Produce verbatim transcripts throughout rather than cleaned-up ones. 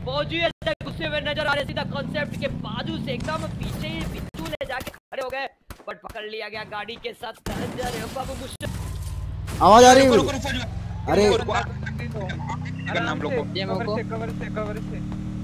फौजी ऐसे गुस्से हुए नजर आ रहे, सीधा कॉन्सेप्ट के बाजू से एकदम पीछे ही पिछू ले जाके खड़े हो गए, बट पकड़ लिया गया गाड़ी के साथ। आवाज आ रही है? अरे नाम लोग कवर से कवर से कवर से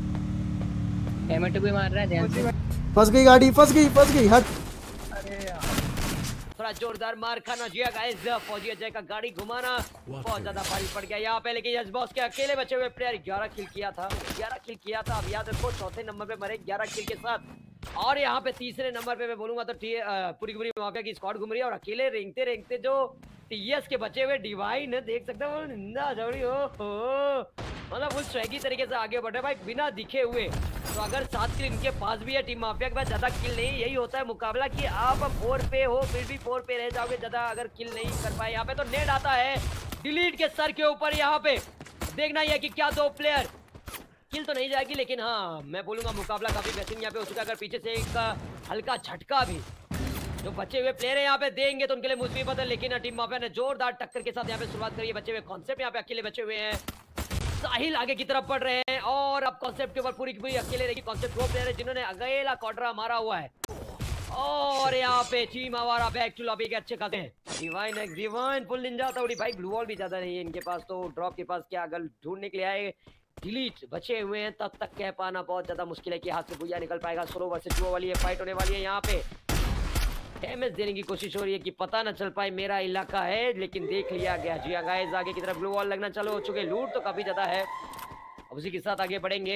एमएट भी मार रहा है, ध्यान से। फंस गई गाड़ी, फंस गई फंस गई हट। अरे यार थोड़ा जोरदार मार खाना जिया गाइस। फौजी अजय का गाड़ी घुमाना बहुत ज्यादा भारी पड़ गया यहाँ पे, लेकिन यस बॉस के अकेले बचे हुए प्लेयर ग्यारह किल किया था, ग्यारह किल किया था। अब याद रखो चौथे नंबर पे मरे ग्यारह किल के साथ, और यहाँ पे तीसरे नंबर पे मैं बोलूंगा तो पूरी पूरी माफिया की स्क्वाड घूम रही है, और अकेले रेंगते रेंगते जो टीएस के बचे हुए डिवाइन देख सकते हो निंदा जड़ी हो, मतलब उस स्वैगी तरीके से आगे बढ़े भाई बिना दिखे हुए। तो अगर सात किल इनके पास भी है टीम माफिया के पास ज्यादा किल नहीं, यही होता है मुकाबला कि आप फोर पे हो फिर भी फोर पे रह जाओगे, ज्यादा अगर किल नहीं कर पाए। यहाँ पे तो नेट आता है डिलीट के सर के ऊपर, यहाँ पे देखना ही है कि क्या दो प्लेयर किल तो नहीं जाएगी, लेकिन हाँ मैं बोलूंगा मुकाबला काफी बेहतरीन यहाँ पे हो चुका है। अगर पीछे से एक हल्का झटका भी जो बचे हुए प्लेयर है यहाँ पे देंगे तो उनके लिए मुसीबत है, लेकिन टीम माफिया ने जोरदार टक्कर के साथ यहाँ पे शुरुआत करी है। बचे हुए कॉन्सेप्ट यहाँ पे अकेले बचे हुए हैं, साहिल आगे की तरफ बढ़ रहे हैं, और अब कॉन्सेप्ट के ऊपर पूरी की पूरी अकेले रहेगी। कॉन्सेप्ट वो प्लेयर है जिन्होंने अकेला क्वाड्रा मारा हुआ है, और यहाँ पे टीम हमारा बैक टू लॉबी के अच्छे खाते हैं। Divine X divine full ninja तोड़ी भाई, ग्लू वॉल भी ज्यादा नहीं है इनके पास, तो ड्रॉप के पास क्या अगर ढूंढने के लिए आए डिलीट बचे हुए हैं तब तक कह पाना बहुत ज्यादा मुश्किल है कि हाथ से भुइया निकल पाएगा। सोलो वर्सेस डुओ वाली है, फाइट होने वाली है। यहाँ पे डैमेज देने की कोशिश हो रही है कि पता ना चल पाए मेरा इलाका है, लेकिन देख लिया गया। जी हाँ गाइस आगे की तरफ ब्लू वॉल लगना चालू हो चुके, लूट तो काफी ज्यादा है। अब उसी के साथ आगे बढ़ेंगे,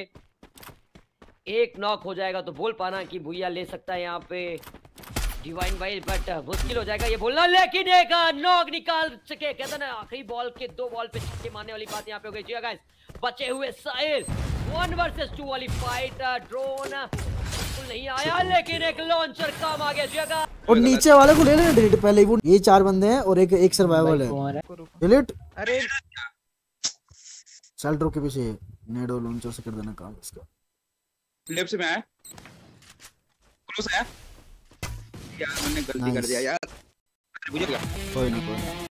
एक नॉक हो जाएगा तो बोल पाना कि भुइया ले सकता है यहाँ पे डिवाइन भाई, बट मुश्किल हो जाएगा ये बोलना, लेकिन एक नॉक निकाल सके। कहता ना आखिरी बॉल के दो बॉल पे छक्के मारने वाली बात यहाँ पे हो गई। जी हाँ गाइस बचे हुए साहिल वन वर्सेस टू वाली फाइट, ड्रोन नहीं आया लेकिन एक लॉन्चर काम आ गया। जगह और नीचे वाले को ले ले डिलीट पहले ही, वो ये चार बंदे हैं और एक एक सर्वाइवल है डिलीट। अरे चल ड्रॉप के पीछे नेडो लॉन्चर से कर देना काम इसका। लेफ्ट से मैं आया, क्लोज आया यार, मैंने गलती कर दिया यार, बुझ गया। कोई ना कोई